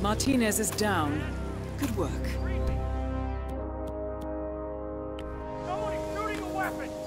Martinez is down. Good work. Somebody's shooting a weapon!